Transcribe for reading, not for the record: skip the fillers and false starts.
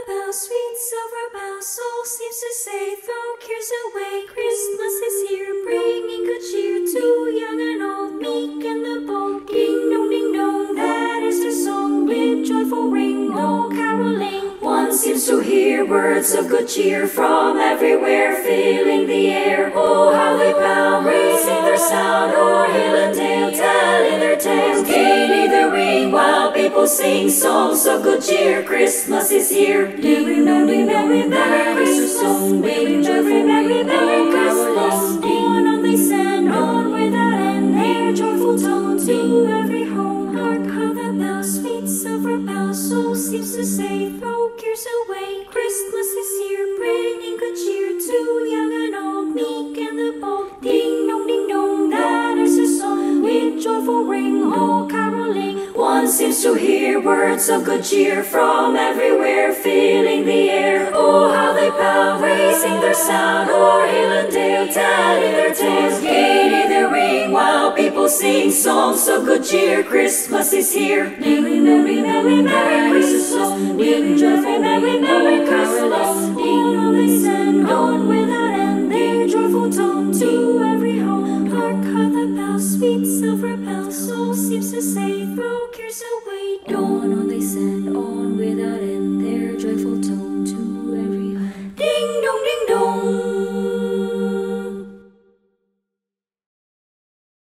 the bells, sweet silver bells, all seems to say, throw cares away. Christmas is here, bringing good cheer to young and old, meek and the bold. Ding dong, that is their song, with joyful ring, all caroling. One seems to hear words of good cheer from everywhere, filling the air. Oh, how they pound, raising their sound, o'er hill and dale, telling their tales. Gaily they ring while people sing songs of good cheer. Christmas is here. Ding dong, that is their song, with joyful ring, all caroling. On they send, on without end, their joyful tone to every home. Hark how the bells, sweet silver bells, all seems to say, throw cares away. Christmas is here, bringing good cheer to young and old, meek and the bold. Ding dong, that is their song, with joyful ring, all caroling. One seems to hear words of good cheer from everywhere, filling the air. Oh, how they pound, raising their sound, o'er hill and dale, telling their tales. Gaily they ring while people sing songs of good cheer. Christmas is here. Merry Christmas, with joyful ring, all caroling. On they send, on without end, their joyful tone to every home. Hark how the bells, sweet silver bells, all seems to say, throw cares away. Dawn on they send, on without end.